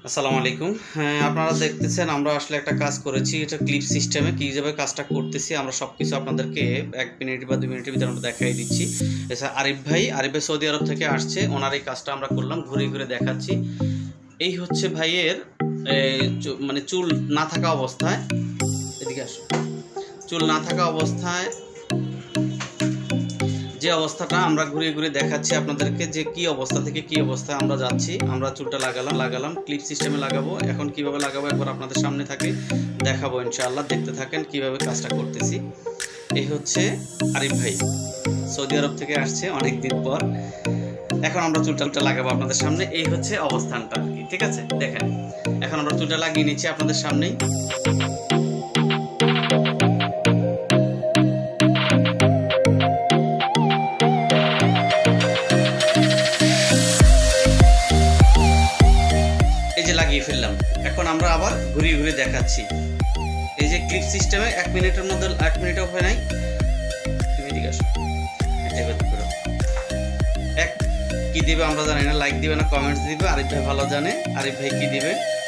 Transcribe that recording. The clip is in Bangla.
আসসালামু আলাইকুম। হ্যাঁ, আপনারা দেখতেছেন আমরা আসলে একটা কাজ করেছি। এটা ক্লিপ সিস্টেমে কিভাবে কাজটা করতেছি আমরা সবকিছু আপনাদেরকে ১ মিনিট বা ২ মিনিটের ভিতরে আমরা দেখাই দিচ্ছি। এছাড়া আরিফ ভাই সৌদি আরব থেকে আসছে। ওনার এই কাজটা আমরা করলাম, ঘুরে, ঘুরে দেখাচ্ছি। এই হচ্ছে ভাইয়ের মানে চুল না থাকা অবস্থায়, এদিকে আসো। চুল না থাকা অবস্থায় যে অবস্থাটা আমরা ঘুরে ঘুরে দেখাচ্ছি আপনাদেরকে, যে কি অবস্থা থেকে কি অবস্থায় আমরা যাচ্ছি। আমরা চুলটা লাগালাম ক্লিপ সিস্টেমে লাগাবো। এখন কিভাবে লাগাবো একবার আপনাদের সামনে থাকে দেখাবো ইনশাআল্লাহ। দেখতে থাকেন কিভাবে কাজটা করতেছি। এই হচ্ছে আরিফ ভাই, সৌদি আরব থেকে আসছে অনেক দিন পর। এখন আমরা চুলটা লাগাবো আপনাদের সামনে। এই হচ্ছে অবস্থানটা আর কি, ঠিক আছে? দেখেন এখন আমরা চুলটা লাগিয়ে নিচ্ছি আপনাদের সামনেই। এই যে লাগিয়ে ফেললাম। এখন আমরা আবার ঘুরিয়ে ঘুরিয়ে দেখাচ্ছি। এই যে ক্লিপ সিস্টেমে ১ মিনিটের মধ্যে ১ মিনিটও হয় নাই। তুমি এদিকে আসো। এক কি দিবে আমরা জানি না, লাইক দিবে না কমেন্টস দিবে। আরিফ ভাই ভালো জানে আরিফ ভাই কি দিবে।